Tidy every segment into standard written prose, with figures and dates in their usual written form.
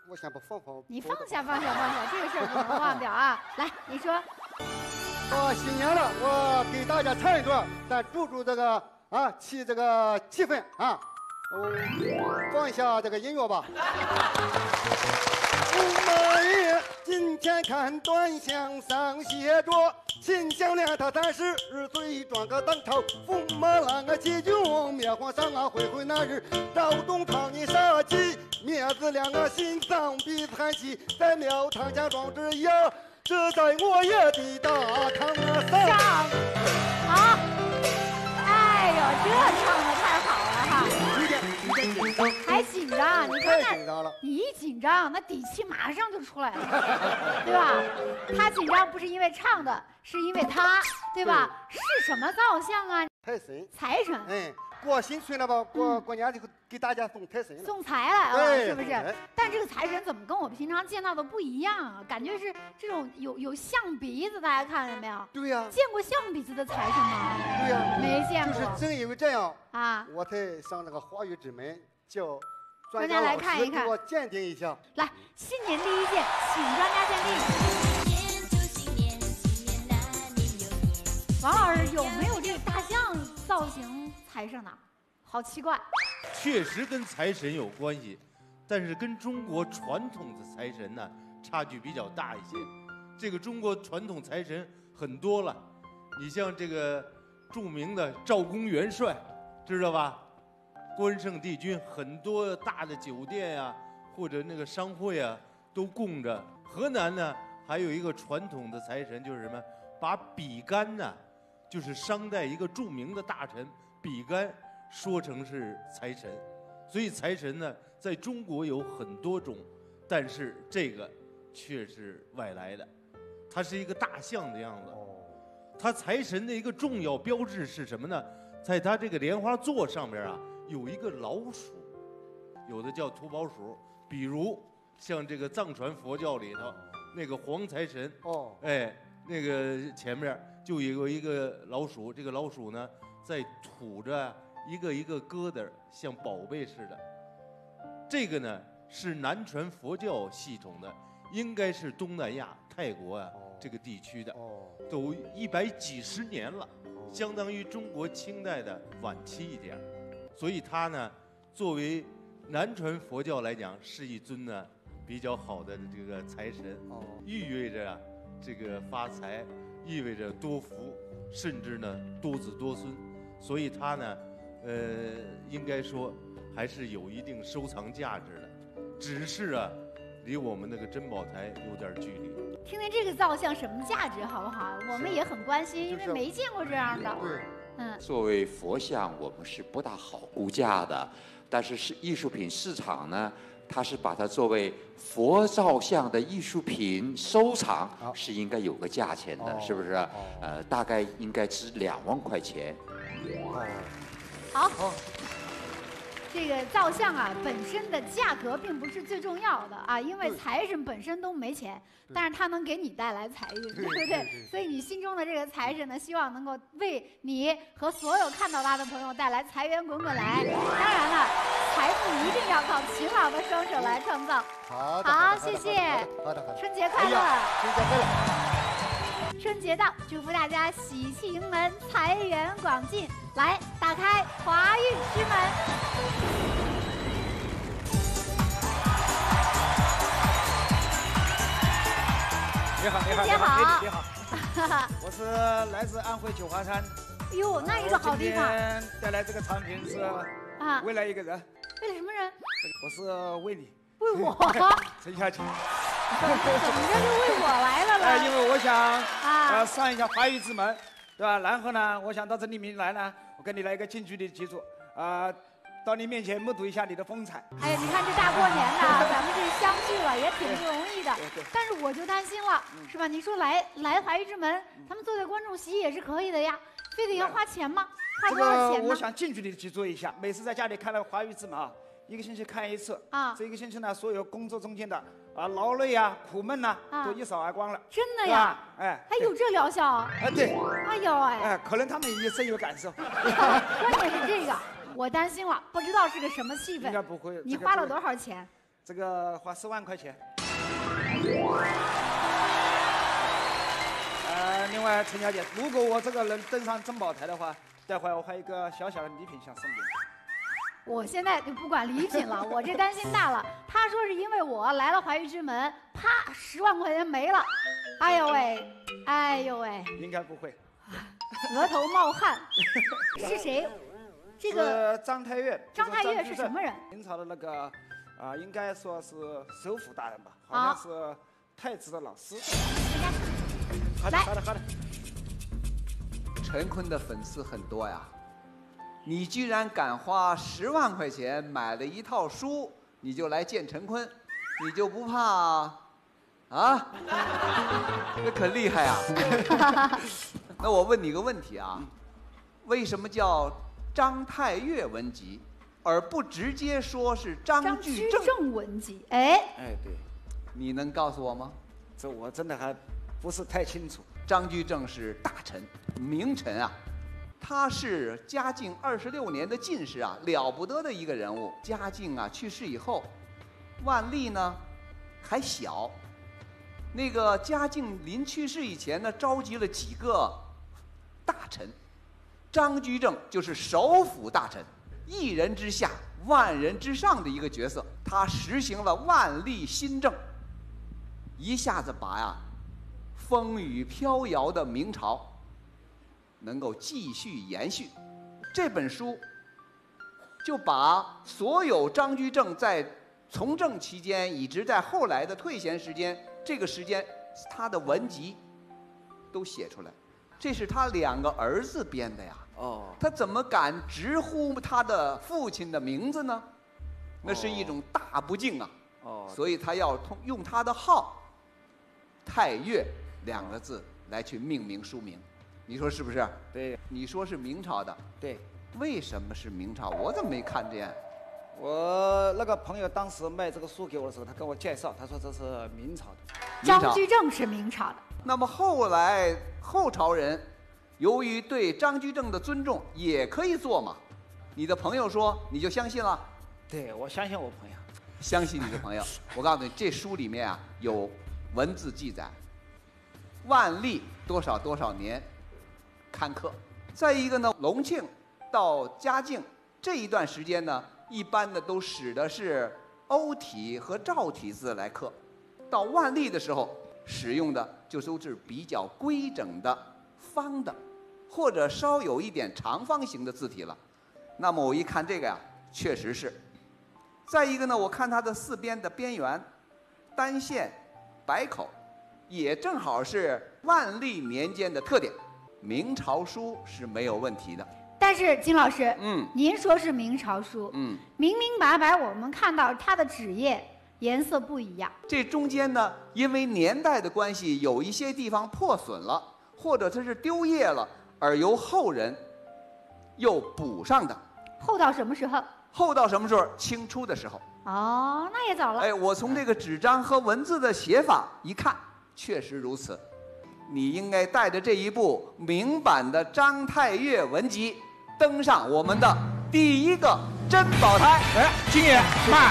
我先不放。 你放下，这个事儿不能忘掉啊！来，你说。 新年了，我给大家唱一段，咱助这个气这个气氛啊。放一下这个音乐吧。驸马爷今天看端详上写着，秦香莲他32岁装个当朝，驸马郎齐军灭皇上回那日，赵东堂你杀鸡，灭子两个心脏比惨兮，在庙堂家庄之呀，这在我也的大堂上。 好，哎呦，这唱的太好了哈！还紧张，你看看，你一紧张，那底气马上就出来了，对吧？他紧张不是因为唱的，是因为他，对吧？是什么造像啊？财神。 过新春了吧？过年就给大家送财神了， 送财了啊，是不是？但这个财神怎么跟我平常见到的不一样啊？感觉是这种有象鼻子，大家看见没有？ 对呀。 见过象鼻子的财神吗？ 对呀， 没见过。 就是正因为这样啊， 我才上那个华语之门，叫专家来看一看， 给我鉴定一下。 来，新年第一件，请专家鉴定。王老师有没有这个大象造型财神呢？好奇怪。 确实跟财神有关系，但是跟中国传统的财神呢差距比较大一些。这个中国传统财神很多了，你像这个著名的赵公元帅，知道吧？关圣帝君，很多大的酒店呀，或者那个商会啊，都供着。河南呢还有一个传统的财神，就是什么？把比干呢，就是商代一个著名的大臣比干说成是财神，所以财神呢在中国有很多种，但是这个却是外来的，它是一个大象的样子。它财神的一个重要标志是什么呢？在它这个莲花座上边啊有一个老鼠，有的叫土宝鼠，比如像这个藏传佛教里头那个黄财神那个前面就有一个老鼠，这个老鼠呢在吐着一个一个疙瘩，像宝贝似的。这个呢是南传佛教系统的，应该是东南亚泰国啊这个地区的，都100几十年了，相当于中国清代的晚期一点。所以它呢作为南传佛教来讲是一尊呢比较好的这个财神，意味着这个发财，意味着多福，甚至呢多子多孙。所以它呢应该说还是有一定收藏价值的，只是啊离我们那个珍宝台有点距离。 听听这个造像什么价值好不好？我们也很关心，因为没见过这样的。 作为佛像，我们是不大好估价的，但是艺术品市场呢，它是把它作为佛造像的艺术品收藏，是应该有个价钱的，是不是？大概应该值2万块钱。 好。这个造像啊，本身的价格并不是最重要的啊，因为财神本身都没钱，但是他能给你带来财运，对不对？所以你心中的这个财神呢，希望能够为你和所有看到他的朋友带来财源滚滚来。当然了，财富一定要靠勤劳的双手来创造。好，谢谢。春节快乐！ 春节快乐！ 春节到，祝福大家喜气盈门，财源广进。来，打开华运之门。 你好， 春节好， 你好，我是来自安徽九华山。 哟，那一个好地方。 今天带来这个产品是为了一个人。 为了什么人？ 我是为你。 为我？ 陈小姐。 怎么着就为我来了呢？ 因为我想上一下华语之门，对吧？然后呢，我想到这里面来呢，我跟你来一个近距离的接触，到你面前目睹一下你的风采。 哎，你看这大过年的，咱们这相聚了也挺不容易的。但是我就担心了，是吧？你说来华语之门，他们坐在观众席也是可以的呀，非得要花钱吗？花多少钱呢？ 我想近距离的去做一下，每次在家里看了华语之门1个星期看1次啊。这1个星期呢，所有工作中间的劳累苦闷都一扫而光了。 真的呀？ 哎， 还有这疗效？ 对。 哎呦可能他们也深有感受。 关键是这个，我担心了，不知道是个什么气氛。 应该不会。 你花了多少钱？ 这个花10万块钱。另外陈小姐，如果我这个能登上珍宝台的话，待会儿我还有一个小小的礼品想送给你。 我现在就不管礼品了，我这担心大了。他说是因为我来了怀玉之门，啪，10万块钱没了。哎呦喂，哎呦喂， 应该不会。 额头冒汗。是谁？这个张太岳。 张太岳是什么人？ 明朝的那个应该说是首辅大人吧，好像是太子的老师。好的，好的，好的。 陈坤的粉丝很多呀。你居然敢花10万块钱买了一套书，你就来见陈坤，你就不怕啊？这可厉害啊！那我问你个问题啊，为什么叫张太岳文集，而不直接说是张居正文集？哎， 对， 你能告诉我吗？ 这我真的还不是太清楚。 张居正是大臣，名臣啊。他是嘉靖26年的进士啊，了不得的一个人物。嘉靖啊去世以后，万历呢还小。那个嘉靖临去世以前呢，召集了几个大臣，张居正就是首辅大臣，一人之下，万人之上的一个角色。他实行了万历新政，一下子把风雨飘摇的明朝能够继续延续。这本书就把所有张居正在从政期间一直在后来的退闲时间，这个时间他的文集都写出来。这是他2个儿子编的呀。他怎么敢直呼他的父亲的名字呢？那是一种大不敬啊。所以他要用他的号太岳2个字来去命名书名。你说是不是？ 对。 你说是明朝的。 对。 为什么是明朝？我怎么没看见？ 我那个朋友当时卖这个书给我的时候，他跟我介绍，他说这是明朝的。 张居正是明朝的。 那么后来后朝人由于对张居正的尊重，也可以做嘛。你的朋友说，你就相信了？ 对，我相信我朋友。 相信你的朋友。我告诉你，这书里面有文字记载，万历多少多少年刊刻。再一个呢，隆庆到嘉靖这一段时间呢，一般的都使的是欧体和赵体字来刻。到万历的时候，使用的就都是比较规整的方的，或者稍有一点长方形的字体了。那么我一看这个确实是。再一个呢，我看它的4边的边缘，单线、白口，也正好是万历年间的特点。明朝书是没有问题的。 但是金老师，您说是明朝书，明明白白我们看到它的纸页颜色不一样。 这中间呢，因为年代的关系，有一些地方破损了，或者它是丢页了，而由后人又补上的。 后到什么时候？ 后到什么时候？清初的时候。 那也早了。 我从这个纸张和文字的写法一看，确实如此。你应该带着这一部明版的张太岳文集登上我们的第1个珍宝台。 金爷，慢，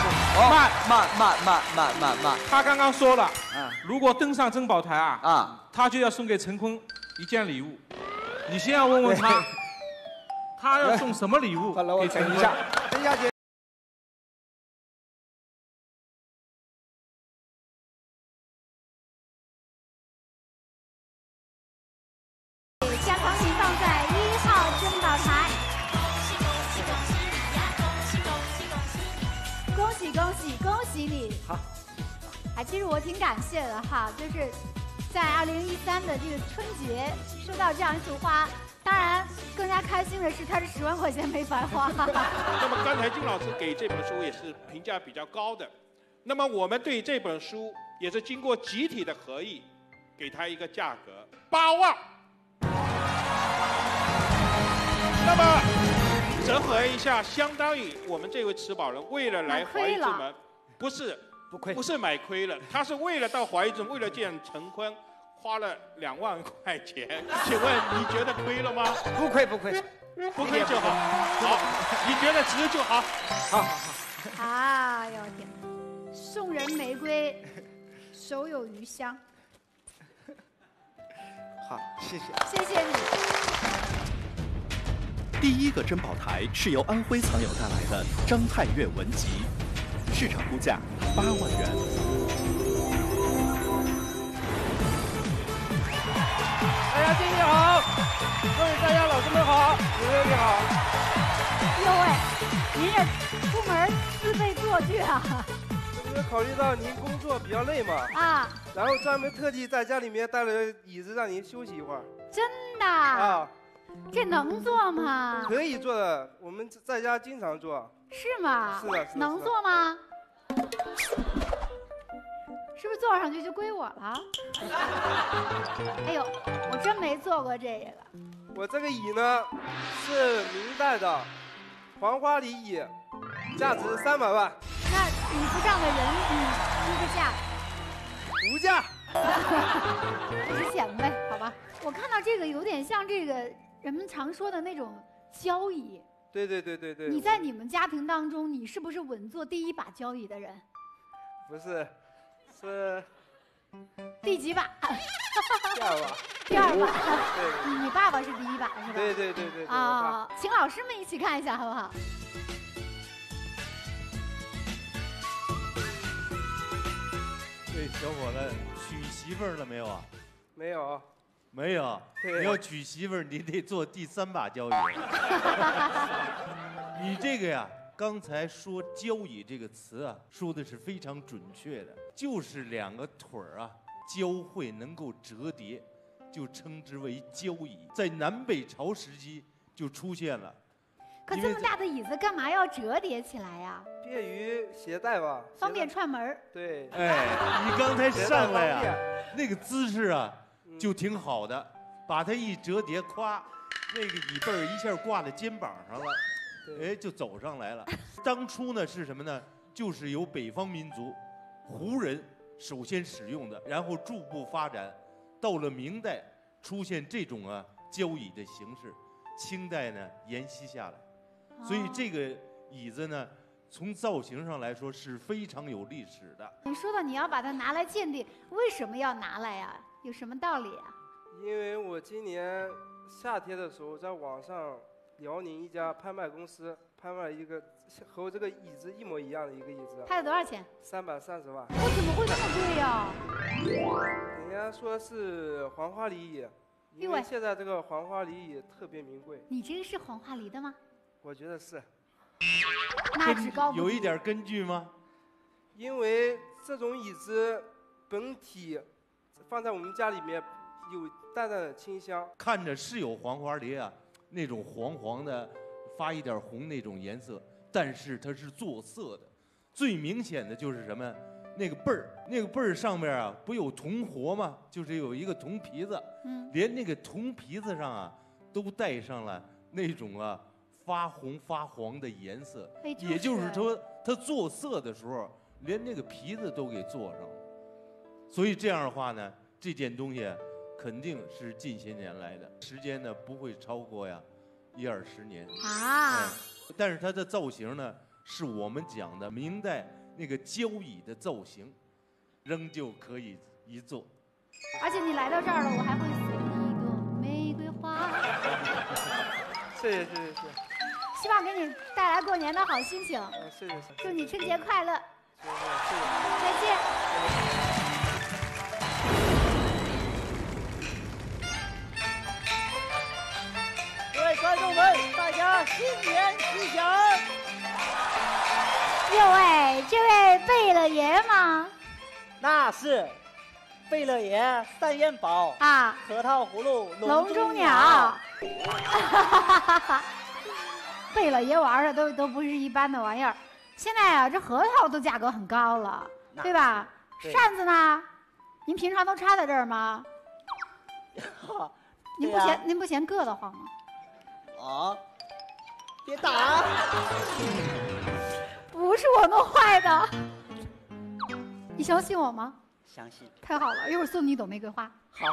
他刚刚说了，如果登上珍宝台他就要送给陈坤一件礼物。你先要问问他，他要送什么礼物给陈坤？ 陈小姐。 将奖品放在1号珍宝台。恭喜恭喜恭喜你！ 好。 其实我挺感谢的哈，就是在2013的这个春节收到这样一束花，当然更加开心的是它是10万块钱没白花。 那么刚才金老师给这本书也是评价比较高的，那么我们对这本书也是经过集体的合议，给它一个价格8万。那么折合一下，相当于我们这位持宝人为了来怀玉之门，不是买亏了，他是为了到怀玉之门，为了见陈坤，花了2万块钱。请问你觉得亏了吗？ 不亏就好。好，你觉得值就好。 好。 哎呦天！ 送人玫瑰，手有余香。 好，谢谢。 谢谢你。 第一个珍宝台是由安徽藏友带来的张太岳文集，市场估价8万元。 大家新年好，各位大家老师们好，主任你好。 哟喂，您这出门自备坐具啊？ 这不是考虑到您工作比较累嘛？ 啊。 然后专门特地在家里面带了椅子让您休息一会儿。 真的？ 啊。 这能坐吗？ 可以坐的，我们在家经常坐。 是吗？ 是的，是的。 能坐吗？是不是坐上去就归我了？哎呦，我真没坐过这个。 我这个椅呢，是明代的黄花梨椅，价值300万。 那椅子上的人，估个价？ 无价。 不值钱呗，好吧。我看到这个有点像这个人们常说的那种交椅。 对对对对对。 你在你们家庭当中，你是不是稳坐第一把交椅的人？ 不是，是第几把？ 第2把。 第2把。 对。 你爸爸是第1把是吧？ 对对对对。 啊，请老师们一起看一下好不好？ 对，小伙子，娶媳妇儿了没有啊？ 没有。 没有。你要娶媳妇儿，你得坐第3把交椅。你这个呀，刚才说“交椅”这个词啊，说的是非常准确的，就是2个腿儿啊交汇能够折叠，就称之为交椅。在南北朝时期就出现了。 可这么大的椅子，干嘛要折叠起来呀？ 便于携带吧， 方便串门。 对。 哎，你刚才上来呀，那个姿势啊，就挺好的，把它一折叠，咵，那个椅背儿一下挂在肩膀上了，哎，就走上来了。当初呢是什么呢？就是由北方民族胡人首先使用的，然后逐步发展，到了明代出现这种交椅的形式，清代呢沿袭下来，所以这个椅子呢，从造型上来说是非常有历史的。 你说到你要把它拿来鉴定，为什么要拿来呀？有什么道理啊？ 因为我今年夏天的时候，在网上辽宁一家拍卖公司拍卖了一个和我这个椅子一模一样的一个椅子。 拍了多少钱 ？330万。 我怎么会这么贵呀？ 人家说是黄花梨椅，因为现在这个黄花梨椅特别名贵。 你这个是黄花梨的吗？ 我觉得是。 那只高不低。 有一点根据吗？ 因为这种椅子本体放在我们家里面有淡淡的清香， 看着是有黄花梨啊，那种黄黄的，发一点红那种颜色，但是它是做色的。最明显的就是什么？那个背儿上面啊，不有铜活吗？就是有一个铜皮子，连那个铜皮子上啊，都带上了那种发红发黄的颜色，也就是说，它做色的时候，连那个皮子都给做上了。所以这样的话呢，这件东西肯定是近些年来的，时间呢不会超过10-20年啊。 但是它的造型呢，是我们讲的明代那个交椅的造型，仍旧可以一坐。 而且你来到这儿了，我还会送你一朵玫瑰花。 谢谢谢谢谢谢。 希望给你带来过年的好心情。 谢谢。 祝你春节快乐。 谢谢。 再见。 各位观众们，大家新年吉祥！ 哟喂，这位贝勒爷吗？ 那是，贝勒爷三元宝啊， 核桃葫芦笼中鸟。贝勒爷玩的都不是一般的玩意儿。现在啊，这核桃都价格很高了，对吧？扇子呢？您平常都插在这儿吗？您不嫌硌得慌吗？ 啊！别打！ 不是我弄坏的。你相信我吗？ 相信。 太好了，一会儿送你一朵玫瑰花。 好。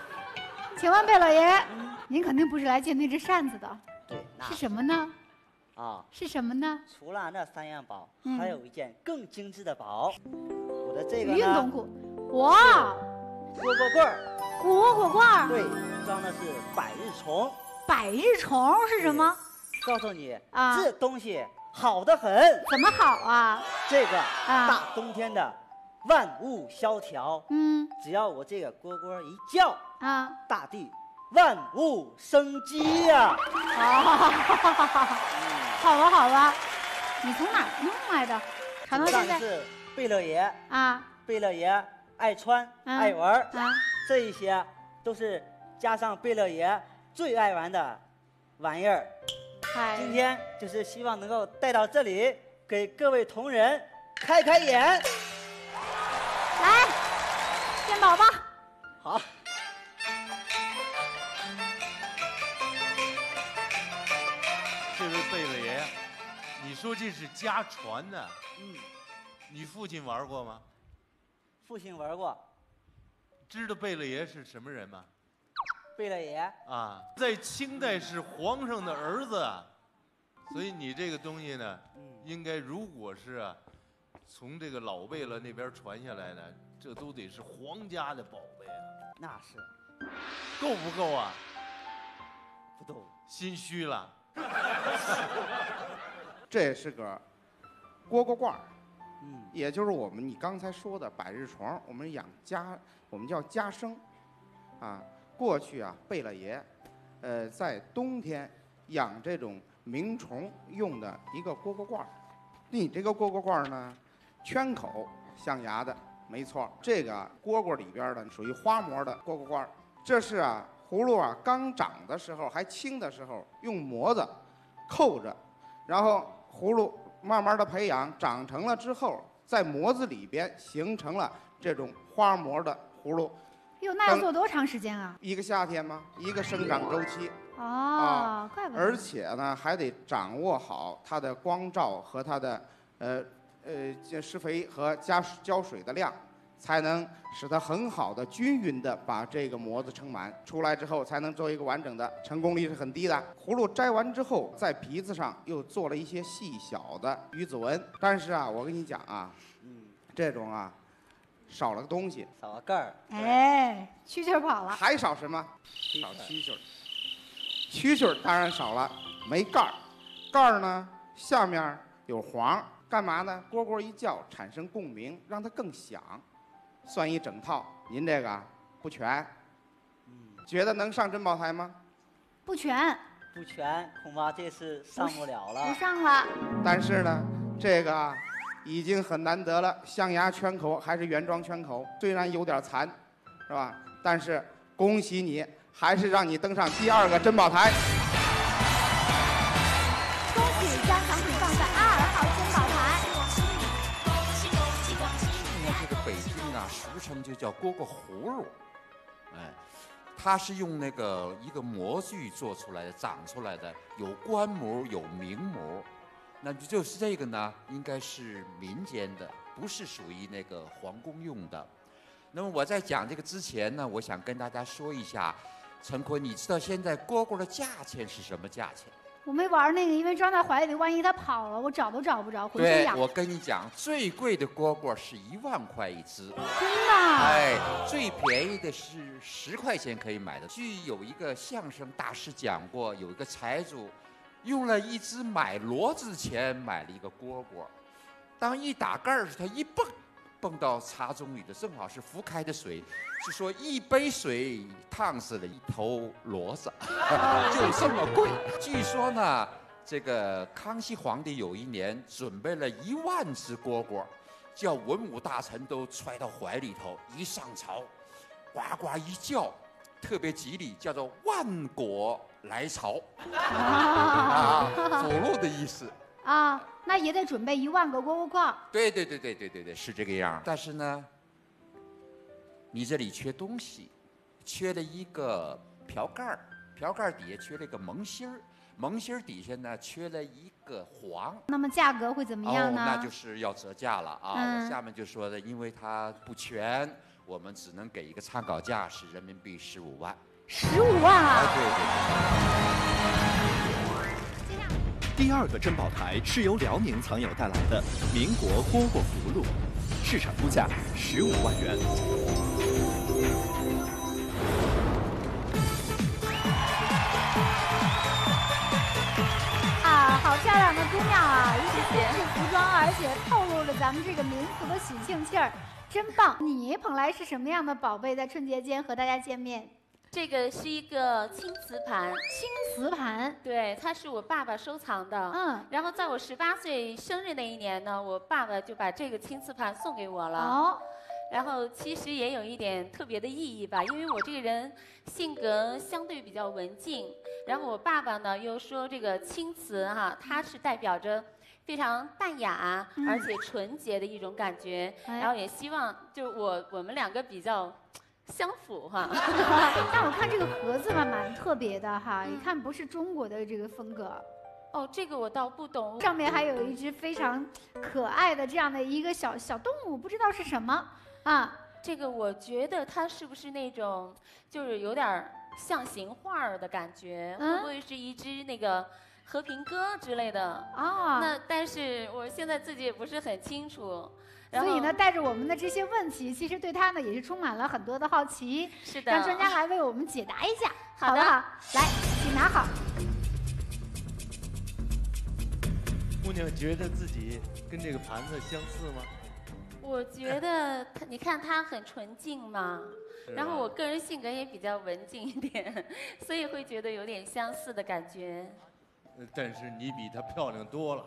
请问贝勒爷，您肯定不是来鉴定这扇子的， 对， 是什么呢？ 啊。 是什么呢？ 除了那3样宝， 嗯还有一件更精致的宝。我的这个呢， 运动裤，哇， 蝈蝈棍儿， 蝈蝈棍儿， 对，装的是百日虫。 百日虫是什么？ 告诉你啊， 这东西好得很。 怎么好啊？ 这个大冬天的，万物萧条。 嗯， 只要我这个蝈蝈一叫啊， 大地万物生机呀！ 好吧，好吧，你从哪儿弄来的？传到现在是贝勒爷啊， 贝勒爷爱穿爱玩啊，这一些都是加上贝勒爷最爱玩的玩意儿。今天就是希望能够带到这里，给各位同仁开开眼。 来，献宝吧。 好。 这位贝勒爷，你说这是家传呢？你父亲玩过吗？ 父亲玩过。 知道贝勒爷是什么人吗？ 贝勒爷啊，在清代是皇上的儿子啊，所以你这个东西呢，应该如果是从这个老贝勒那边传下来的，这都得是皇家的宝贝啊。 那是。 够不够啊？ 不够。 心虚了。 这是个蝈蝈罐儿，也就是你刚才说的百日虫，我们叫家生，啊，过去啊，贝勒爷，在冬天养这种鸣虫用的一个蝈蝈罐儿。你这个蝈蝈罐儿呢，圈口象牙的，没错，这个蝈蝈里边的属于花模的蝈蝈罐儿。这是葫芦刚长的时候还轻的时候，用模子扣着，然后葫芦慢慢的培养，长成了之后，在模子里边形成了这种花模的葫芦。 哟，那要做多长时间啊？ 一个夏天吗？一个生长周期。 哦，怪不得。 而且呢，还得掌握好它的光照和它的施肥和浇水的量，才能使它很好的均匀的把这个模子撑满，出来之后才能做一个完整的，成功率是很低的。葫芦摘完之后，在鼻子上又做了一些细小的鱼子纹，但是我跟你讲这种少了个东西， 少个盖儿。 哎，蛐蛐跑了。 还少什么？少蛐蛐。蛐蛐当然少了，没盖儿。盖儿呢，下面有黄，干嘛呢？蝈蝈一叫，产生共鸣，让它更响。算一整套，您这个不全。觉得能上珍宝台吗？ 不全。 不全，恐怕这次上不了了。 不上了。 但是呢，这个已经很难得了，象牙圈口还是原装圈口，虽然有点残，是吧？但是恭喜你，还是让你登上第2个珍宝台。 恭喜将奖品放在2号珍宝台。 这个北京俗称就叫蝈蝈葫芦，哎，它是用那个一个模具做出来的，长出来的，有官模有明模。那就是这个呢，应该是民间的，不是属于那个皇宫用的。那么我在讲这个之前呢，我想跟大家说一下，陈坤，你知道现在蝈蝈的价钱是什么价钱？ 我没玩那个，因为装在怀里，万一它跑了，我找都找不着，浑身痒。 对，我跟你讲，最贵的蝈蝈是1万块一只。 真的？ 哎，最便宜的是10块钱可以买的。据有一个相声大师讲过，有一个财主用了一只买骡子钱买了一个蝈蝈，当一打盖儿时，他一蹦到茶盅里的，正好是浮开的水，是说一杯水烫死了一头骡子，就这么贵。据说呢，这个康熙皇帝有一年准备了1万只蝈蝈，叫文武大臣都揣到怀里头，一上朝，呱呱一叫，特别吉利，叫做万国来朝，福禄的意思。 啊，那也得准备1万个蝈蝈块。 对，是这个样。但是呢，你这里缺东西，缺了一个瓢盖儿，瓢盖底下缺了一个蒙芯儿，蒙芯儿底下呢缺了一个黄。 那么价格会怎么样呢？ 那就是要折价了啊！我下面就说的，因为它不全，我们只能给一个参考价，是人民币15万。 15万啊！ 对。 第2个珍宝台是由辽宁藏友带来的民国蝈蝈葫芦，市场估价15万元。 好漂亮的姑娘啊！一身精致服装，而且透露了咱们这个民俗的喜庆气儿，真棒！你捧来是什么样的宝贝，在春节间和大家见面？ 这个是一个青瓷盘。 青瓷盘， 对，它是我爸爸收藏的。然后在我18岁生日那一年呢，我爸爸就把这个青瓷盘送给我了。然后其实也有一点特别的意义吧，因为我这个人性格相对比较文静，然后我爸爸呢又说这个青瓷它是代表着非常淡雅而且纯洁的一种感觉，然后也希望就我们两个比较相符哈。 但我看这个盒子蛮特别的哈，一看不是中国的这个风格。 哦，这个我倒不懂。 上面还有一只非常可爱的这样的一个小动物，不知道是什么。 这个我觉得它是不是那种就是有点象形画儿的感觉？会不会是一只那个和平鸽之类的？那但是我现在自己也不是很清楚。 所以呢，带着我们的这些问题，其实对它呢也是充满了很多的好奇。 是的， 让专家来为我们解答一下， 好的， 好？来，请拿好。 姑娘觉得自己跟这个盘子相似吗？ 我觉得你看它很纯净嘛，然后我个人性格也比较文静一点，所以会觉得有点相似的感觉。 但是你比她漂亮多了。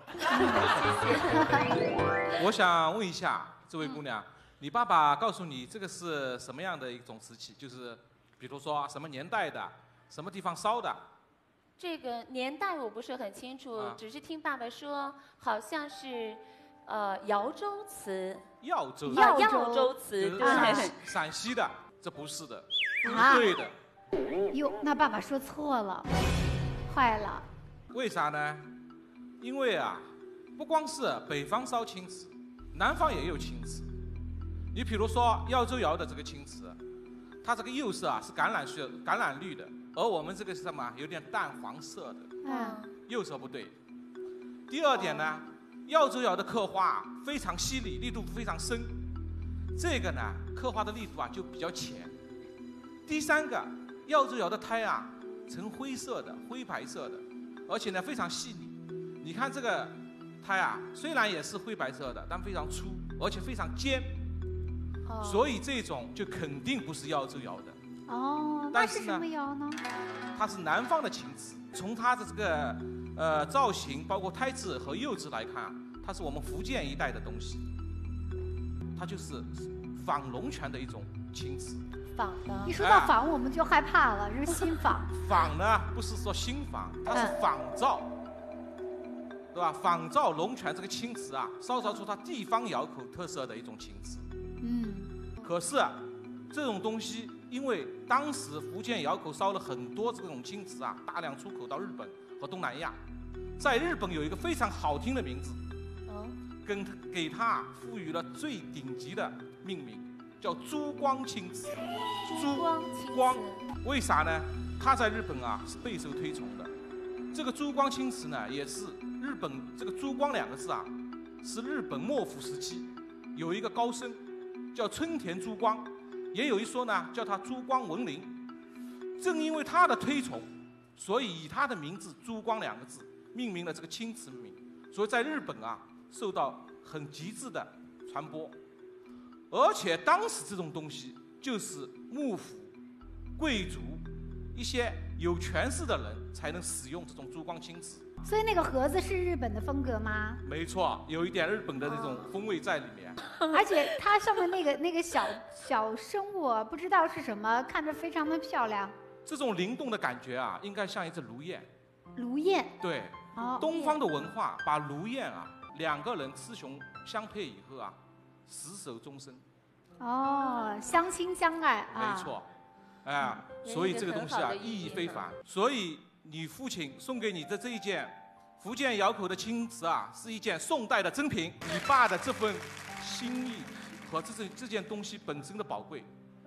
我想问一下这位姑娘，你爸爸告诉你这个是什么样的一种瓷器？就是比如说什么年代的，什么地方烧的？ 这个年代我不是很清楚，只是听爸爸说好像是。瑶州瓷， 耀州瓷， 对，陕西的，这不是的，不对的。 哟，那爸爸说错了，坏了。 为啥呢？因为不光是北方烧青瓷，南方也有青瓷。你比如说耀州窑的这个青瓷，它这个釉色是橄榄绿的，而我们这个是什么？有点淡黄色的，釉色不对。第二点呢？耀州窑的刻画非常细腻，力度非常深，这个呢刻画的力度就比较浅。第3个，耀州窑的胎呈灰色的、灰白色的，而且呢非常细腻。你看这个胎虽然也是灰白色的，但非常粗，而且非常尖，所以这种就肯定不是耀州窑的。 那是什么窑呢？ 它是南方的青瓷，从它的这个造型，包括胎质和釉质来看，它是我们福建一带的东西。它就是仿龙泉的一种青瓷。 仿的。一说到仿，我们就害怕了，是新仿。 仿呢，不是说新仿，它是仿造，对吧？仿造龙泉这个青瓷烧造出它地方窑口特色的一种青瓷。可是这种东西，因为当时福建窑口烧了很多这种青瓷大量出口到日本和东南亚，在日本有一个非常好听的名字，给它赋予了最顶级的命名，叫珠光青瓷。 珠光， 为啥呢？它在日本是备受推崇的。这个珠光青瓷呢，也是日本这个珠光2个字是日本幕府时期有一个高僧叫春田珠光。也有一说呢，叫他珠光文林。正因为他的推崇，所以以他的名字珠光2个字命名了这个青瓷名，所以在日本受到很极致的传播。而且当时这种东西就是幕府、贵族一些有权势的人才能使用这种珠光青瓷。 所以那个盒子是日本的风格吗？ 没错，有一点日本的那种风味在里面。 而且它上面那个小生物不知道是什么，看着非常的漂亮。 这种灵动的感觉应该像一只炉燕。 炉燕。 对。东方的文化把炉燕2个人雌雄相配以后厮守终身。 相亲相爱。 没错。所以这个东西意义非凡。所以你父亲送给你的这一件福建窑口的青瓷是一件宋代的珍品。你爸的这份心意和这件东西本身的宝贵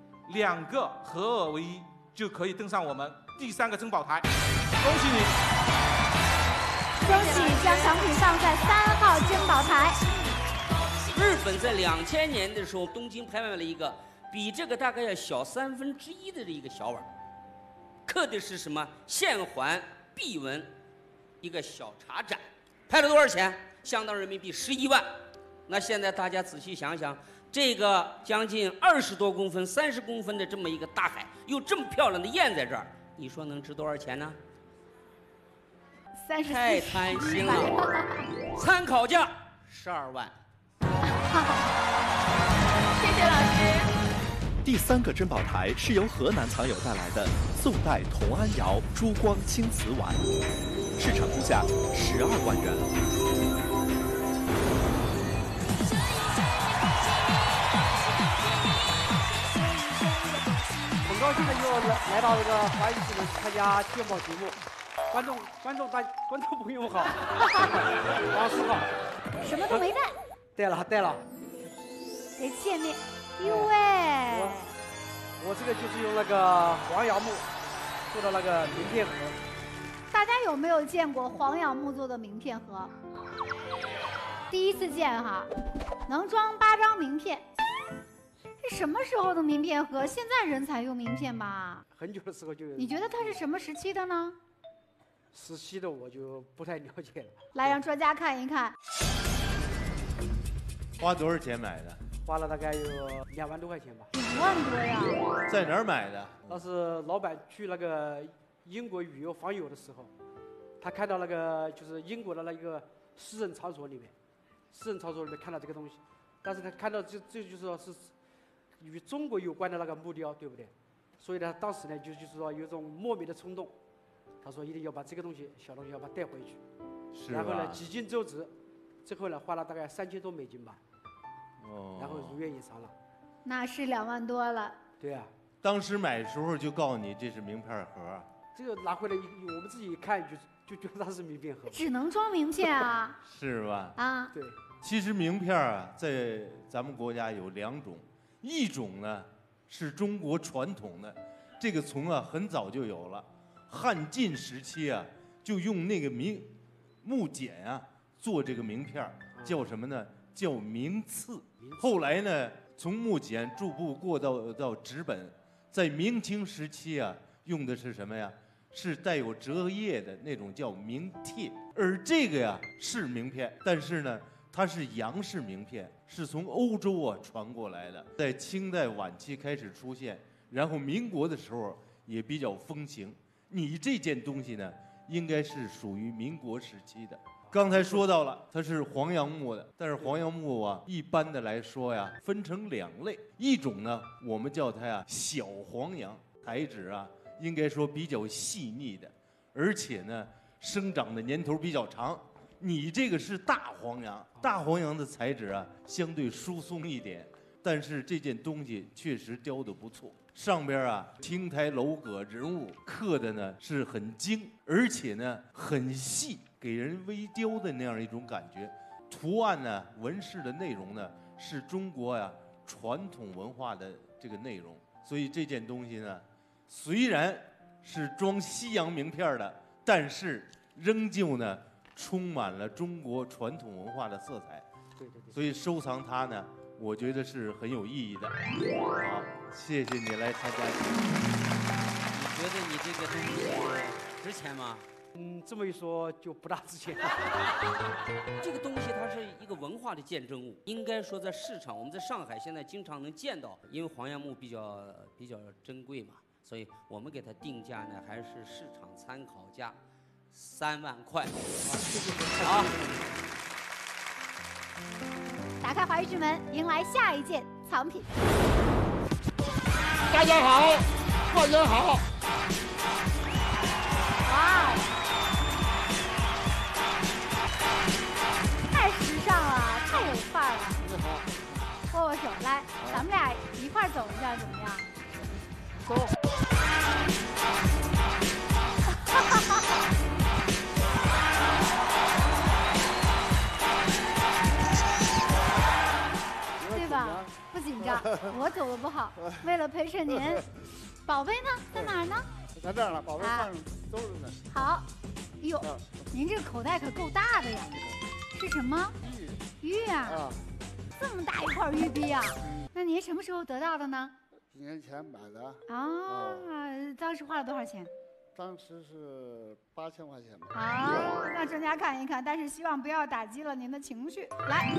，2个合二为一，就可以登上我们第3个珍宝台。恭喜你！ 恭喜将奖品放在3号珍宝台。 日本在2000年的时候，东京拍卖了一个比这个大概要小1/3的一个小碗，刻的是什么线环璧纹，一个小茶盏，拍了多少钱？相当人民币11万。那现在大家仔细想想，这个将近20多公分、30公分的这么一个大海，有这么漂亮的燕在这儿，你说能值多少钱呢 ？34 太贪心了，参考价12万。 谢谢老师。 第3个珍宝台是由河南藏友带来的宋代同安窑珠光青瓷碗，市场估价12万元。 很高兴的又来到这个华语之门参加鉴宝节目，观众朋友好，老师好， 什么都没带。 带了。 得见面，哟喂！ 我这个就是用那个黄杨木做的那个名片盒。 大家有没有见过黄杨木做的名片盒？第一次见哈，能装8张名片。这什么时候的名片盒？现在人才用名片吧？ 很久的时候就有。 你觉得它是什么时期的呢？ 时期的我就不太了解了。 来，让专家看一看。 花多少钱买的？ 花了大概有2万多块钱吧。 2万多呀！ 在哪儿买的？ 那是老板去那个英国旅游访友的时候，他看到那个就是英国的那个私人场所里面看到这个东西，但是他看到这就是说是与中国有关的那个木雕，对不对？所以呢，当时呢就是说有一种莫名的冲动，他说一定要把这个小东西要把它带回去。 是。 然后呢，几经周折，最后呢花了大概3000多美金吧。 哦。 然后如愿以偿了。 那是2万多了。 对啊。 当时买的时候就告诉你这是名片盒。 这个拿回来我们自己一看就觉得它是名片盒。 只能装名片啊。 是吧？ 啊。 对。 其实名片啊，在咱们国家有2种，一种呢是中国传统的，这个从很早就有了，汉晋时期啊就用那个木简啊做这个名片，叫什么呢？叫名次。后来呢，从木简逐步过到纸本，在明清时期啊用的是什么呀？是带有折页的那种叫名帖，而这个呀是名片，但是呢。它是洋式名片，是从欧洲传过来的，在清代晚期开始出现，然后民国的时候也比较风行。你这件东西呢，应该是属于民国时期的。刚才说到了，它是黄杨木的，但是黄杨木啊，一般的来说呀，分成2类，一种呢，我们叫它呀小黄杨，材质啊，应该说比较细腻的，而且呢，生长的年头比较长。你这个是大黄杨，大黄杨的材质啊，相对疏松一点，但是这件东西确实雕得不错。上边啊，亭台楼阁人物刻的呢是很精，而且呢很细，给人微雕的那样一种感觉。图案呢，纹饰的内容呢，是中国呀传统文化的这个内容。所以这件东西呢，虽然是装西洋名片的，但是仍旧呢。充满了中国传统文化的色彩， 对， 所以收藏它呢，我觉得是很有意义的。好，谢谢你来参加。 你觉得你这个东西值钱吗？ 这么一说就不大值钱。 这个东西它是一个文化的见证物，应该说在市场，我们在上海现在经常能见到，因为黄杨木比较珍贵嘛，所以我们给它定价呢还是市场参考价。3万块，好。 打开华语之门，迎来下一件藏品。 大家好，冠军好。 哇，太时尚了，太有范儿了。握握手，来，咱们俩一块走一下，怎么样？ 走。 不紧张，我走的不好。为了陪衬您，宝贝呢？在哪儿呢？ 在这儿呢，宝贝放兜着呢。 好， 哟，您这个口袋可够大的呀！是什么？玉啊！这么大一块玉璧啊！那您什么时候得到的呢 ？1年前买的。 啊，当时花了多少钱？ 当时是8000块钱吧。 好，让专家看一看，但是希望不要打击了您的情绪。来，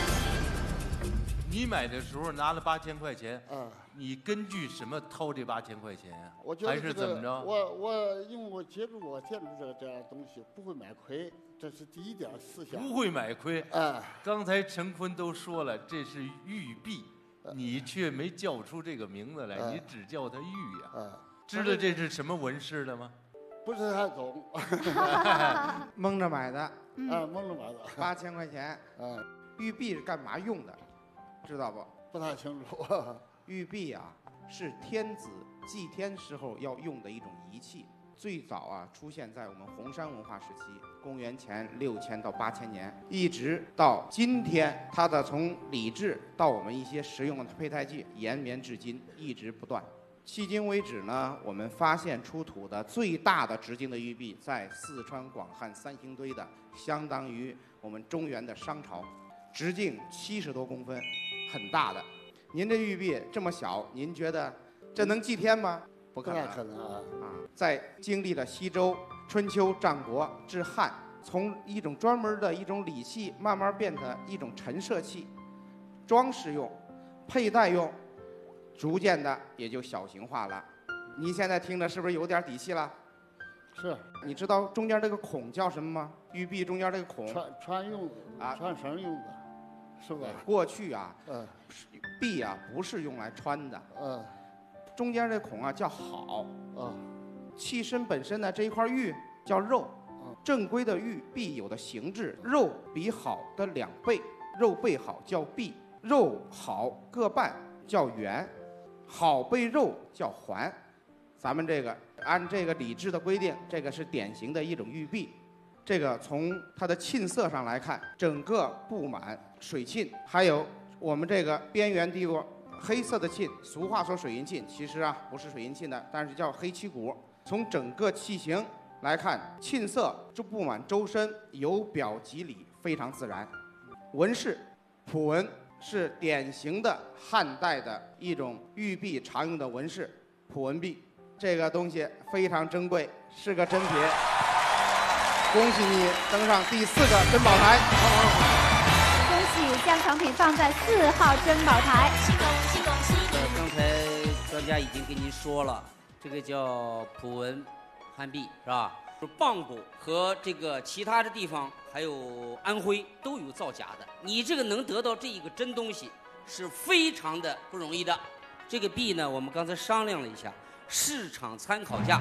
你买的时候拿了8000块钱，你根据什么掏这8000块钱呀？ 我觉得还是怎么着？ 因为我接触过建筑这样的东西，不会买亏，这是第一点思想。 不会买亏。刚才陈坤都说了，这是玉璧，你却没叫出这个名字来，你只叫它玉呀。知道这是什么纹饰的吗？ 不是太懂。 蒙着买的。 蒙着买的。 8000块钱。玉璧是干嘛用的？知道不？ 不太清楚。 玉璧啊，是天子祭天时候要用的一种仪器。最早啊，出现在我们红山文化时期，公元前6000到8000年，一直到今天，它的从礼制到我们一些实用的胚胎器，延绵至今，一直不断。迄今为止呢，我们发现出土的最大的直径的玉璧，在四川广汉三星堆的，相当于我们中原的商朝，直径70多公分，很大的。您这玉璧这么小，您觉得这能祭天吗？不可能。 不可能啊！ 在经历了西周、春秋、战国至汉，从一种专门的一种礼器，慢慢变成一种陈设器，装饰用、佩戴用。逐渐的也就小型化了，你现在听着是不是有点底气了？ 是。 你知道中间这个孔叫什么吗？玉璧中间这个孔。 穿用的啊，穿绳用的，是吧？ 过去啊，璧啊不是用来穿的，中间这孔啊叫好，器身本身呢这一块玉叫肉，正规的玉璧有的形制，肉比好的2倍，肉倍好叫璧，肉好各半叫圆。好背肉叫环，咱们这个按这个礼制的规定，这个是典型的一种玉璧。这个从它的沁色上来看，整个布满水沁，还有我们这个边缘地方黑色的沁，俗话说水银沁，其实啊不是水银沁的，但是叫黑漆骨。从整个器型来看，沁色就布满周身，由表及里，非常自然。纹饰，普纹。是典型的汉代的一种玉璧常用的纹饰，普纹璧。这个东西非常珍贵，是个珍品。恭喜你登上第4个珍宝台！ 恭喜，将奖品放在4号珍宝台。 恭喜恭喜！刚才专家已经跟您说了，这个叫普纹汉璧，是吧？蚌埠和这个其他的地方，还有安徽都有造假的。你这个能得到这一个真东西，是非常的不容易的。这个璧呢，我们刚才商量了一下，市场参考价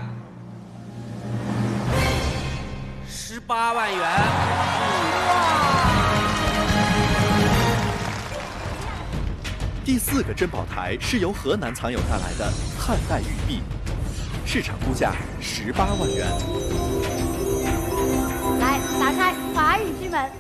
18万元。 第4个珍宝台是由河南藏友带来的汉代玉璧，市场估价18万元。 来，打开华语之门。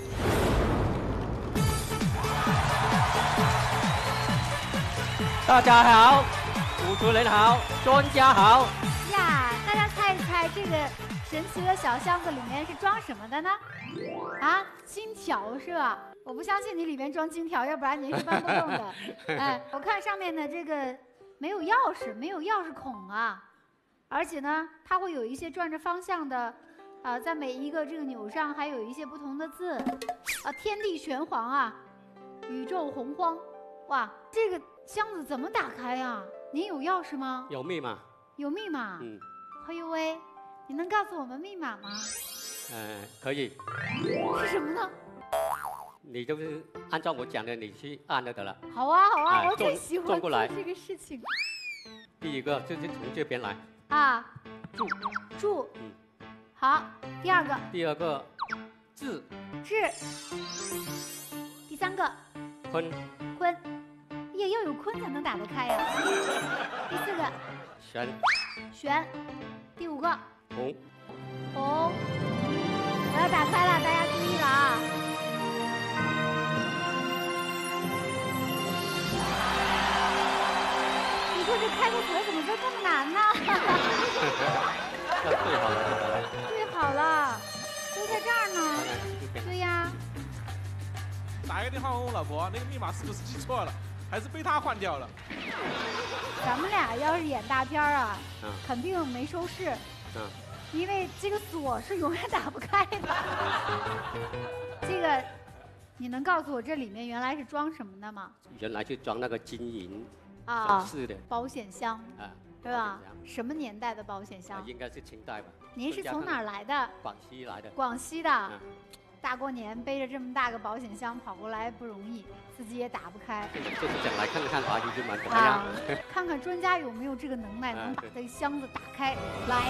大家好，主持人好，专家好。 呀，大家猜一猜，这个神奇的小箱子里面是装什么的呢？啊，金条是吧？我不相信你里面装金条，要不然您是搬不动的。哎，我看上面的这个没有钥匙，没有钥匙孔啊，而且呢，它会有一些转着方向的。在每一个这个钮上还有一些不同的字，天地玄黄啊，宇宙洪荒，哇，这个箱子怎么打开呀？您有钥匙吗？ 有密码。 有密码？哎呦喂，你能告诉我们密码吗？ 可以。 是什么呢？ 你就是按照我讲的，你去按就得了。 好啊，好啊，我最喜欢做这个事情。 第一个就是从这边来。 啊。注。好，第2个。 第2个，治。 第3个， 坤。 也要有坤才能打得开呀。第4个，玄。第5个， 红。 我要打开了，大家注意了啊！你说这开个锁怎么就这么难呢？ 要对好了。 对好了，都在这儿呢。对呀。 打个电话问我老婆，那个密码是不是记错了，还是被她换掉了？ 咱们俩要是演大片啊，肯定没收视。因为这个锁是永远打不开的。这个，你能告诉我这里面原来是装什么的吗？ 原来就装那个金银啊， 是的， 保险箱啊， 对吧？什么年代的保险箱？ 应该是清代吧。 您是从哪儿来的？ 广西来的。 广西的。大过年背着这么大个保险箱跑过来不容易，自己也打不开。 就是想来看看华侨之门怎么样？ 看看专家有没有这个能耐，能把这个箱子打开。来，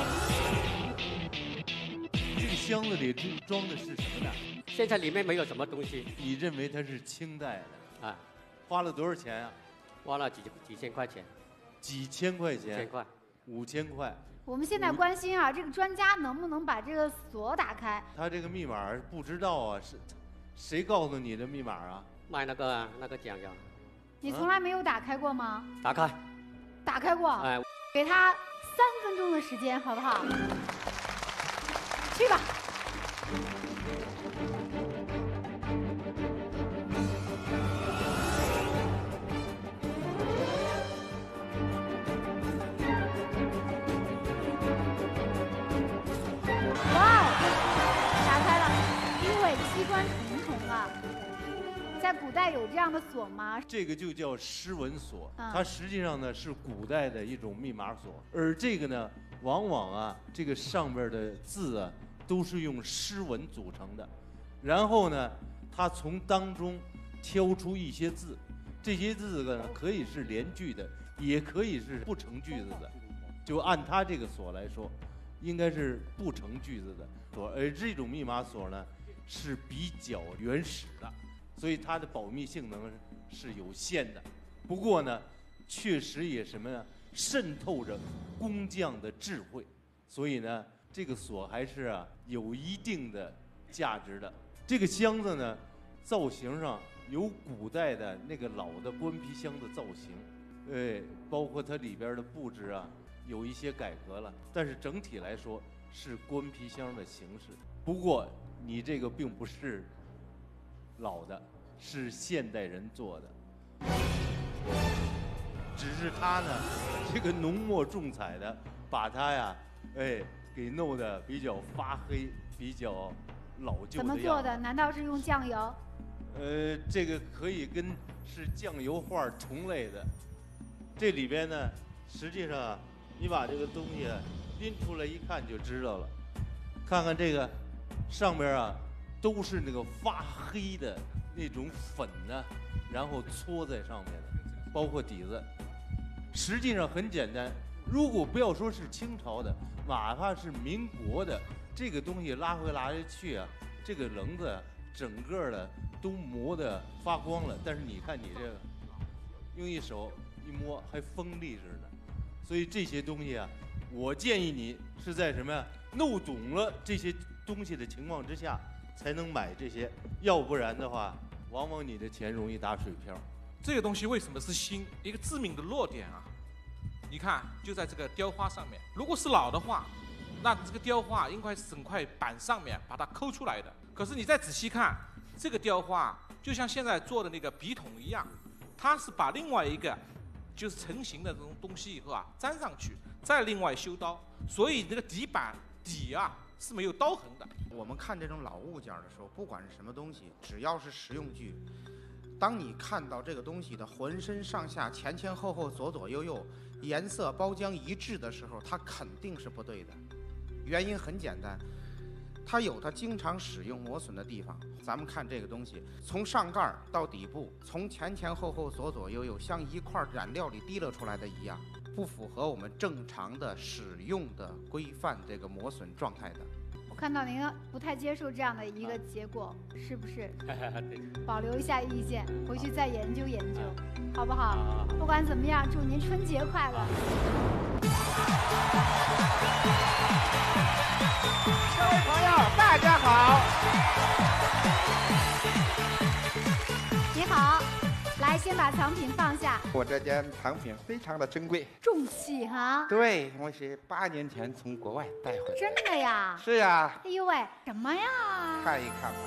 这个箱子里装的是什么呢？ 现在里面没有什么东西。 你认为它是清代的？ 啊， 花了多少钱啊？ 花了几千块钱。 几千块钱？ 5000块。 5000块。 我们现在关心啊，这个专家能不能把这个锁打开？ 他这个密码不知道啊，是谁告诉你的密码啊？ 卖那个奖呀。 你从来没有打开过吗？ 打开。 打开过。 哎。 给他3分钟的时间，好不好？去吧。机关重重啊！在古代有这样的锁吗？ 这个就叫诗文锁，它实际上呢是古代的一种密码锁，而这个呢，往往啊，这个上边的字啊，都是用诗文组成的，然后呢，它从当中挑出一些字，这些字呢可以是连句的，也可以是不成句子的，就按它这个锁来说，应该是不成句子的锁，而这种密码锁呢。是比较原始的，所以它的保密性能是有限的。不过呢，确实也什么呢，渗透着工匠的智慧，所以呢，这个锁还是有一定的价值的。这个箱子呢，造型上有古代的那个老的官皮箱的造型，包括它里边的布置啊，有一些改革了，但是整体来说是官皮箱的形式。不过。你这个并不是老的，是现代人做的，只是他呢，这个浓墨重彩的把它呀，给弄得比较发黑，比较老旧的样子。 怎么做的？难道是用酱油？ 这个可以跟是酱油画同类的。这里边呢，实际上你把这个东西拎出来一看就知道了，看看这个。上面啊，都是那个发黑的那种粉呢，然后搓在上面的，包括底子。实际上很简单，如果不要说是清朝的，哪怕是民国的，这个东西拉回拉去啊，这个棱子整个的都磨得发光了。但是你看你这个，用一手一摸还锋利着呢。所以这些东西啊，我建议你是在什么呀？弄懂了这些东西的情况之下，才能买这些，要不然的话，往往你的钱容易打水漂。 这个东西为什么是新？一个致命的弱点啊！你看，就在这个雕花上面，如果是老的话，那这个雕花应该是整块板上面把它抠出来的。可是你再仔细看，这个雕花就像现在做的那个笔筒一样，它是把另外一个就是成型的这种东西以后啊粘上去，再另外修刀，所以这个底板底啊。是没有刀痕的。 我们看这种老物件的时候，不管是什么东西，只要是实用具，当你看到这个东西的浑身上下、前前后后、左左右右颜色包浆一致的时候，它肯定是不对的。原因很简单，它有它经常使用磨损的地方。咱们看这个东西，从上盖到底部，从前前后后、左左右右，像一块染料里滴了出来的一样。不符合我们正常的使用的规范这个磨损状态的。 我看到您不太接受这样的一个结果，是不是？保留一下意见，回去再研究研究，好不好？不管怎么样，祝您春节快乐。 各位朋友，大家好。 你好， 来，先把藏品放下。 我这件藏品非常的珍贵， 重器哈。 对，我是8年前从国外带回来。 真的呀？ 是呀。 哎呦喂，什么呀？ 看一看吧。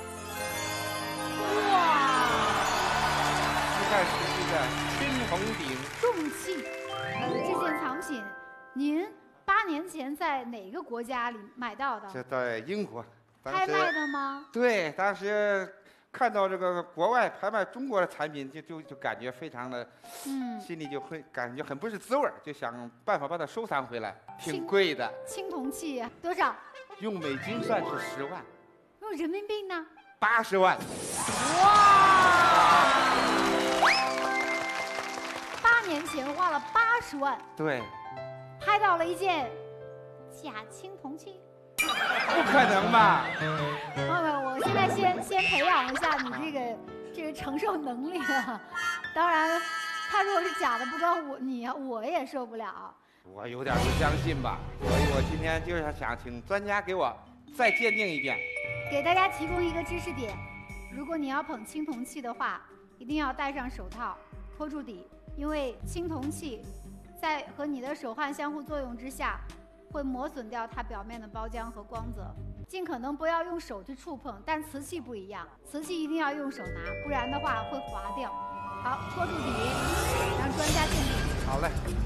哇！ 你看是这个青红鼎。 重器。这件藏品，您8年前在哪个国家里买到的？ 这在英国。 拍卖的吗？ 对，当时。看到这个国外拍卖中国的产品，就感觉非常的，心里就会感觉很不是滋味，就想办法把它收藏回来。挺贵的。青铜器多少？ 用美金算是10万。 用人民币呢 ？80万。 哇！8年前花了80万。 对。 拍到了一件假青铜器。 不可能吧？ 我现在先培养一下你这个承受能力啊。当然，他如果是假的，不光我也受不了。 我有点不相信吧，所以我今天就是想请专家给我再鉴定一遍。 给大家提供一个知识点：如果你要捧青铜器的话，一定要戴上手套，托住底，因为青铜器在和你的手汗相互作用之下。会磨损掉它表面的包浆和光泽，尽可能不要用手去触碰。但瓷器不一样，瓷器一定要用手拿，不然的话会滑掉。好，托住底，让专家鉴定。 好嘞。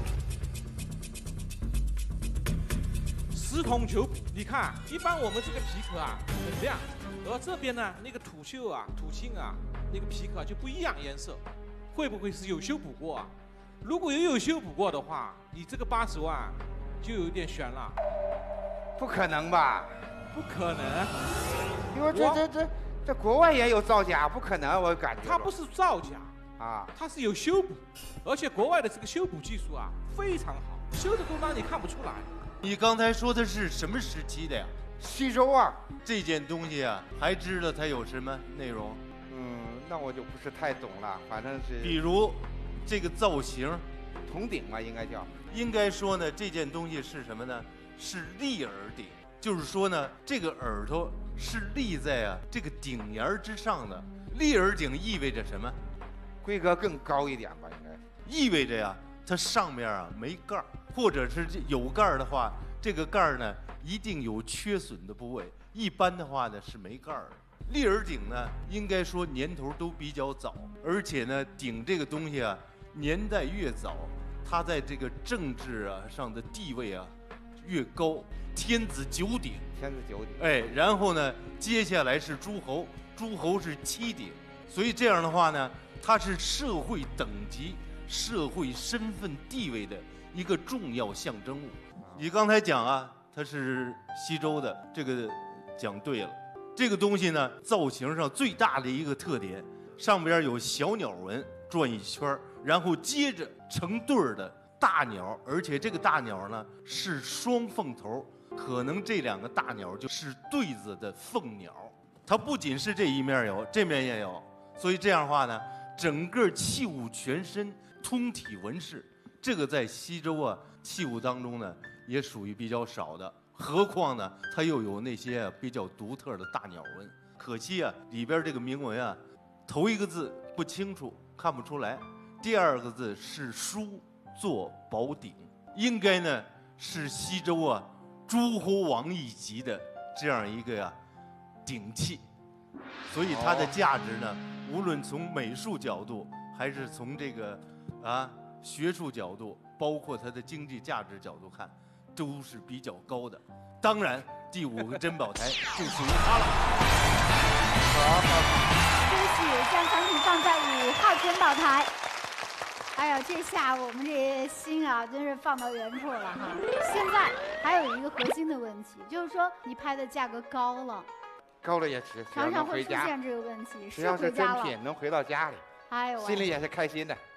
10铜9补，你看，一般我们这个皮壳啊很亮，而这边呢那个土锈啊、土青啊，那个皮壳就不一样颜色，会不会是有修补过啊？如果有修补过的话，你这个80万。就有点悬了， 不可能吧？ 不可能， 因为这国外也有造假，不可能，我感觉。 它不是造假啊， 它是有修补，而且国外的这个修补技术啊非常好，修的都让你看不出来。 你刚才说的是什么时期的呀？ 西周啊。 这件东西啊，还知道它有什么内容？ 那我就不是太懂了，反正是。 比如，这个造型。 铜鼎嘛，应该叫。 应该说呢，这件东西是什么呢？是立耳鼎，就是说呢，这个耳朵是立在这个鼎沿之上的。立耳鼎意味着什么？ 规格更高一点吧，应该。 意味着它上面没盖儿，或者是有盖儿的话，这个盖儿呢一定有缺损的部位。一般的话呢是没盖儿的。立耳鼎呢，应该说年头都比较早，而且呢，鼎这个东西年代越早。他在这个政治上的地位越高，天子9鼎，哎，然后呢，接下来是诸侯，诸侯是7鼎，所以这样的话呢，它是社会等级、社会身份地位的一个重要象征物。你刚才讲它是西周的，这个讲对了。这个东西呢，造型上最大的一个特点，上边有小鸟纹转一圈，然后接着成对儿的大鸟，而且这个大鸟呢是双凤头，可能这2个大鸟就是对子的凤鸟。它不仅是这一面有，这面也有，所以这样的话呢，整个器物全身通体纹饰，这个在西周器物当中呢也属于比较少的。何况呢，它又有那些比较独特的大鸟纹。可惜里边这个铭文头一个字不清楚，看不出来。第2个字是书作宝鼎，应该呢是西周诸侯王一级的这样一个鼎器，所以它的价值呢，无论从美术角度，还是从这个学术角度，包括它的经济价值角度看，都是比较高的。当然，第5个珍宝台就属于它了。 好，恭喜将藏品放在5号珍宝台。哎呀，这下我们这心真是放到原处了哈。现在还有一个核心的问题，就是说你拍的价格高了， 高了也值， 常常会出现这个问题， 只要是真品能回到家里， 哎呦， 心里也是开心的。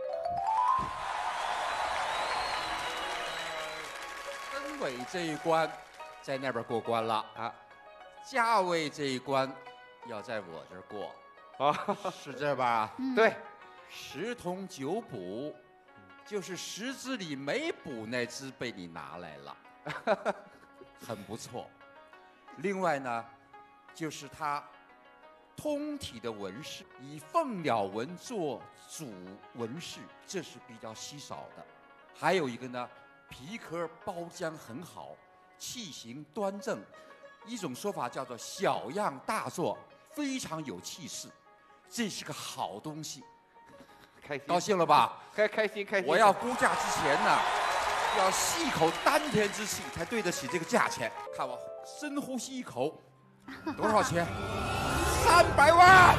真伪这一关在那边过关了价位这一关要在我这儿过是这吧？ 对 ，10铜9补，就是10只里没补那只被你拿来了，很不错。另外呢，就是它通体的纹饰，以凤鸟纹做主纹饰，这是比较稀少的。还有一个呢，皮壳包浆很好，器型端正，一种说法叫做小样大做，非常有气势。这是个好东西， 开心， 高兴了吧？ 开心。 我要估价之前呢，要吸口丹田之气，才对得起这个价钱。看我深呼吸一口，多少钱？300万！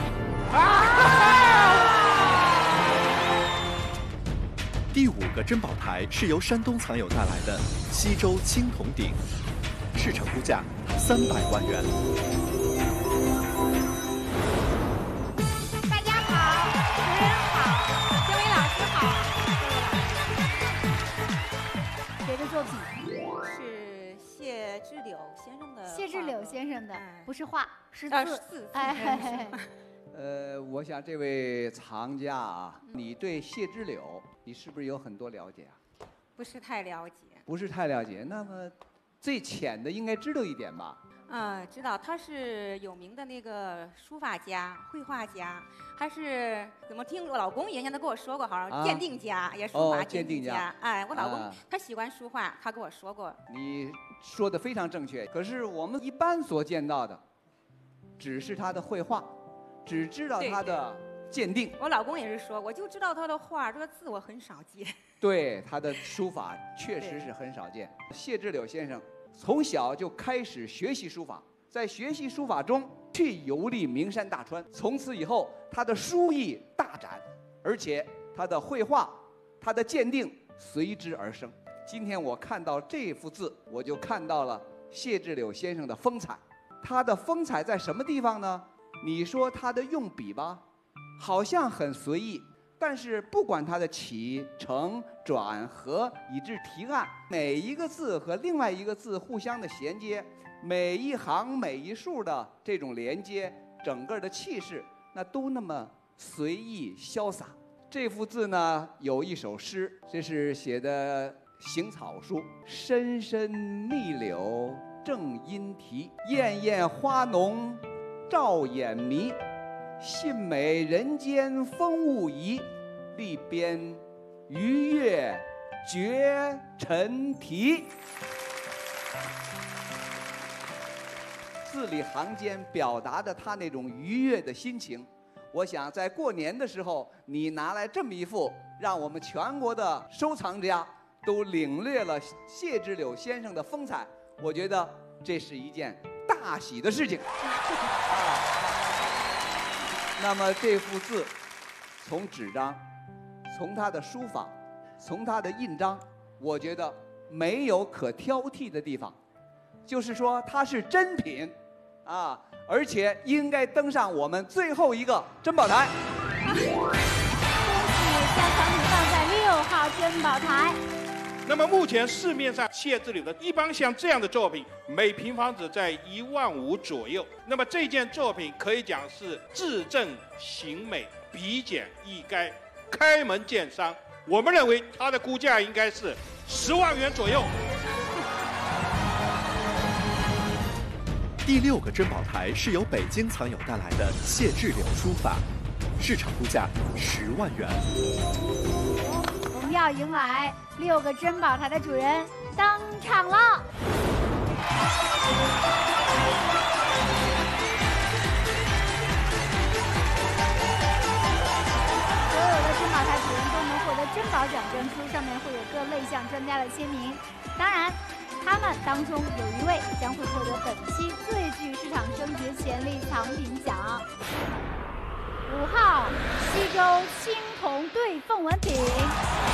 第5个珍宝台是由山东藏友带来的西周青铜鼎，市场估价300万元。 大家好，主持人好，各位老师好。谁的作品？ 是谢志柳先生的。 谢志柳先生的，不是画，是字。 我想这位藏家啊，你对谢志柳，你是不是有很多了解啊？ 不是太了解。 不是太了解，那么最浅的应该知道一点吧？ 知道他是有名的那个书法家、绘画家，还是怎么听我老公原先都跟我说过，好像鉴定家，也书法鉴定家。哎，我老公他喜欢书画，他跟我说过。 你说的非常正确，可是我们一般所见到的，只是他的绘画，只知道他的鉴定。 我老公也是说，我就知道他的画，这个字我很少见。 对，他的书法确实是很少见。谢志柳先生从小就开始学习书法，在学习书法中去游历名山大川，从此以后他的书艺大展，而且他的绘画、他的鉴定随之而生。今天我看到这幅字，我就看到了谢志柳先生的风采。他的风采在什么地方呢？你说他的用笔吧，好像很随意，但是不管他的起承转合以至题案，每一个字和另外一个字互相的衔接，每一行每一竖的这种连接，整个的气势那都那么随意潇洒。这幅字呢有一首诗，这是写的行草书：深深密柳正阴啼，艳艳花浓照眼迷。信美人间风物宜，立边鱼跃绝尘啼。字里行间表达的他那种愉悦的心情，我想在过年的时候，你拿来这么一幅，让我们全国的收藏家都领略了谢志柳先生的风采，我觉得这是一件大喜的事情。那么这幅字，从纸张，从它的书法，从它的印章，我觉得没有可挑剔的地方，就是说它是真品，而且应该登上我们最后一个珍宝台。 恭喜将藏品放在6号珍宝台。 那么目前市面上谢志柳的一般像这样的作品，每平方纸在15000左右。那么这件作品可以讲是字正行美，笔简意赅，开门见山。我们认为它的估价应该是10万元左右。 第6个珍宝台是由北京藏友带来的谢志柳书法，市场估价10万元。 我们要迎来6个珍宝台的主人登场了。所有的珍宝台主人都能获得珍宝奖证书，上面会有各类项专家的签名。当然，他们当中有一位将会获得本期最具市场升值潜力藏品奖。5号西周青铜对凤纹鼎。